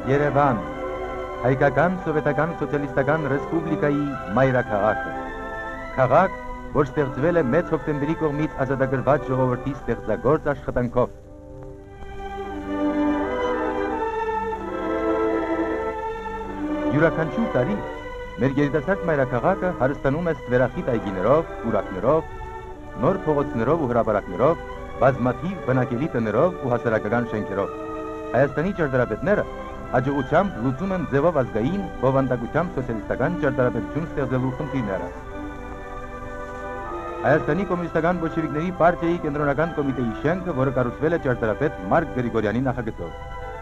Երևան, հայկական սովետական սոցիալիստական ռեսպուբլիկայի մայրաքաղաքը։ Քաղաք, որ ստեղծվել է մեծ հոկտեմբերի կողմից ազատագրված ժողովրդի ստեղծագործ աշխատանքով։ Յուրաքանչյուր տարի մեր երիտասարդ մայրաքաղաքը հարստանում է ստվերախիտ այգիներով, ուրակներով, նոր փողոցներով ու հրապարակներով, բազմաթիվ բնակելի տներով ու հասարակական շենքերով։ Հայաստանի ճարտարապետները հաջողությամբ լուծում են ձևով ազգային բովանդակությամբ սոցիալիստական ճարտարապետություն ստեղծելու խնդիրները։ Հայաստանի կոմունիստական բոլշևիկների պարտիայի կենտրոնական կոմիտեի շենքը, որը կառուցվել է ճարտարապետ Մարկ Գրիգորյանի նախագծով։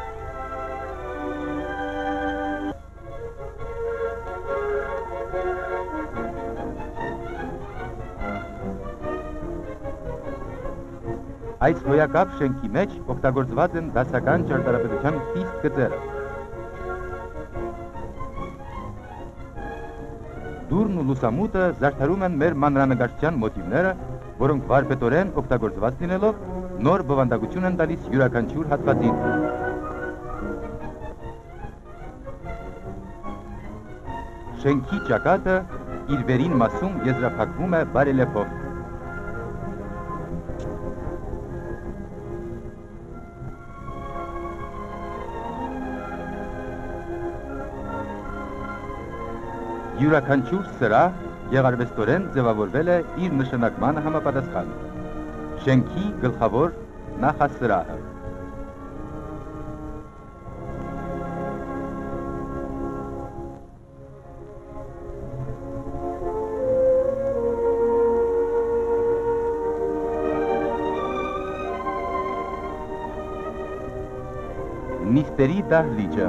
Այս հոյակապ շենքի մեջ օգտագործված են դասական ճարտարապետության խիստ գծերը։ Դուրն ու լուսամուտը զարդարում են մեր մանրանկարչության մոտիվները, որոնք վարպետորեն օգտագործված լինելով նոր բովանդակություն են տալիս յուրաքանչյուր հատվածին։ Շենքի ճակատը իր վերին մասում եզրափակվում է բարելեփով։ Յուրաքանչյուր սրահ գեղարվեստորեն ձևավորվել է իր նշանակմանը համապատասխան։ Շենքի գլխավոր նախասրահը։ Նիստերի դահլիճը։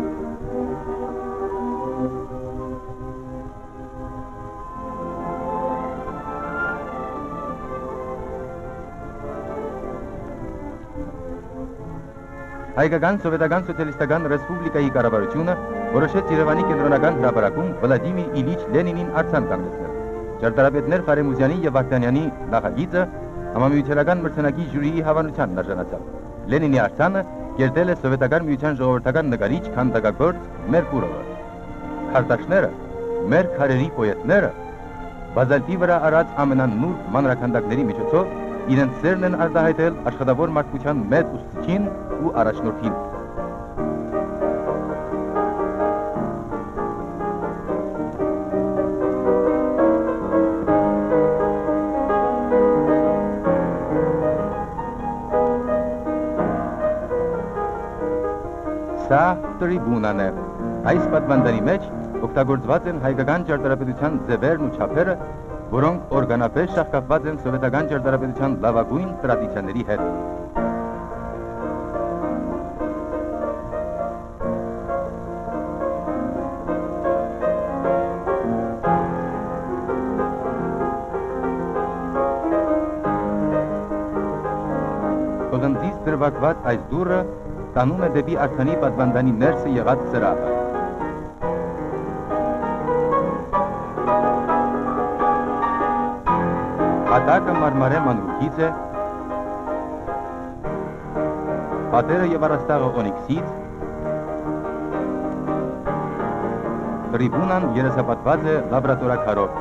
Հայկական սովետական սոցիալիստական ռեսպուբլիկայի կառավարությունը որոշեց Երևանի կենտրոնական հրապարակում Վլադիմիր Իլիչ Լենինին արձան կանգնեցնել։ Ճարտարապետներ Ֆարեմուզյանի եւ Վարդանյանի նախագիծը համամիութենական մրցանակի ժյուրիի հավանությանն արժանացավ։ Լենինի արձանը կերտել է սովետական միության ժողովրդական նկարիչ քանդակագործ Մերկուրովը։ Քարտաշները, մեր քարերի պոետները, բազալտի վրա արած ամենանուրբ մանրաքանդակների միջոցով իրենց սերն են արտահայտել աշխատավոր մարդկության մեծ ուսուցիչին ու առաջնորդին։ Սա տրիբունան է։ Այս պատվանդանի մեջ օգտագործված են հայկական ճարտարապետության ձևերն ու չափերը, որոնք օրգանապես շահկապված են սովետական ճարտարապետության լավագույն տրադիցիաների հետ։ Պղնձից դրվագված այս դուռը տանում է դեպի արձանի պատվանդանի ներսը եղած սրահը։ Հատակը մարմարե մանրուքից է, պատերը և առաստաղը օնիքսից, տրիբունան երեսապատված է լաբրատորաքարով։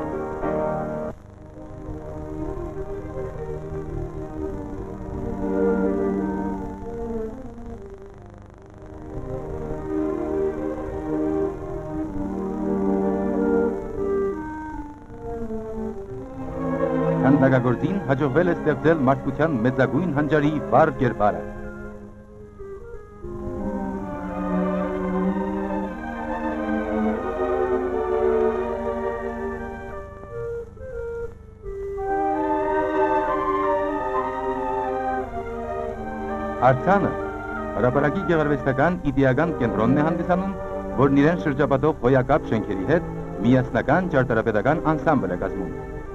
Քանդակագործին հաջողվել է ստեղծել մարդկության մեծագույն հանճարի վառ կերպարը։ Արձանը հրապարակի գեղարվեստական իդեական կենտրոնն է հանդիսանում, որն իրեն շրջապատող հոյակապ շենքերի հետ միասնական ճարտարապետական անսամբլ է կազմում։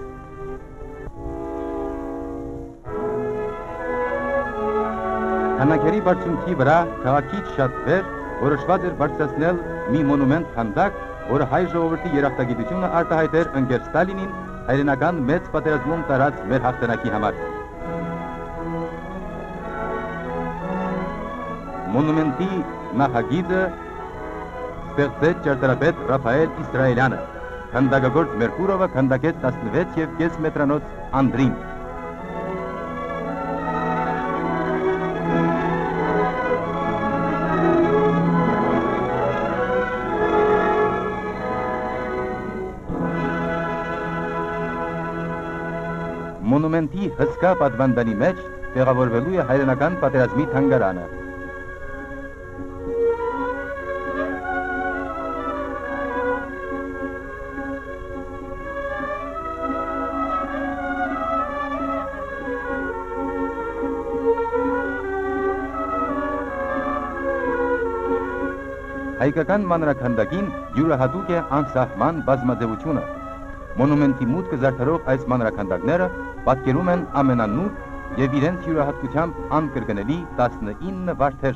Քանաքերի բարձունքի վրա քաղաքից շատ վեր որոշված էր բարձրացնել մի մոնումենտ քանդակ, որը հայ ժողովրդի երախտագիտությունը արտահայտեր ընկեր Ստալինին հայրենական մեծ պատերազմում տարած մեր հաղթանակի համար։ Մոնումենտի նախագիծը ստեղծեց ճարտարապետ Ռաֆայել Իսրայելյանը, քանդակագործ Մերկուրովը քանդակեց 16.5 մետրանոց անդրին։ Մոնումենտի հսկա պատվանդանի մեջ տեղավորվելու է հայրենական պատերազմի թանգարանը։ Հայկական մանրաքանդակին յուրահատուկ է անսահման բազմաձևությունը։ Մոնումենտի մուտքը զարդարող այս մանրաքանդակները պատկերում են ամենանուրբ եւ իրենց յուրահատկությամբ անկրկնելի 19 վարդեր։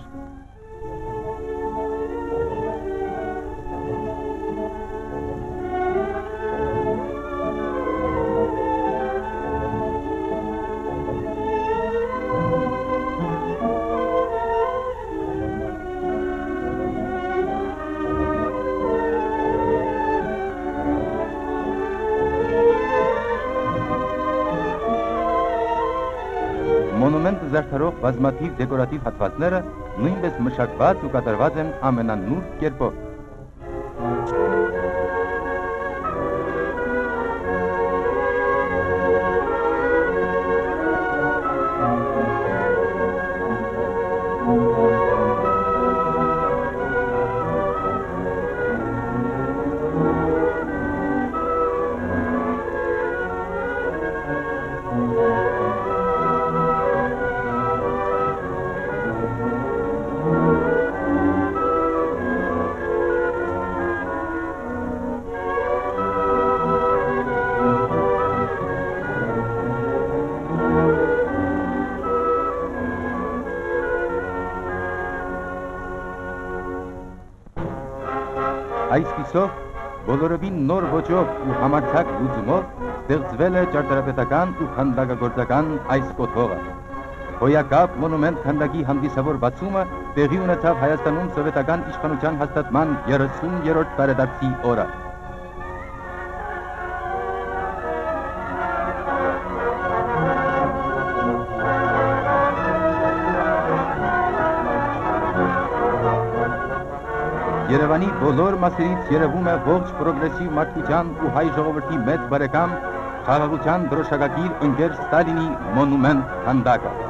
Մոնումենտը զարդարող բազմաթիվ դեկորատիվ հատվածները նույնպես մշակված ու կատարված են ամենանուրբ կերպով։ Այսպիսով, բոլորովին նոր ոճով ու համարձակ լուծումով ստեղծվել է ճարտարապետական ու քանդակագործական այս կոթողը։ Հոյակապ մոնումենտ քանդակի հանդիսավոր բացումը տեղի ունեցավ Հայաստանում սովետական իշխանության հաստատման 30-րդ տարեդարձի օրը։ Երևանի բոլոր մասերից երևում է ողջ պրոգրեսիվ մարդկության ու հայ ժողովրդի մեծ բարեկամ խաղաղության դրոշակակիր ընկեր Ստալինի մոնումենտ քանդակը։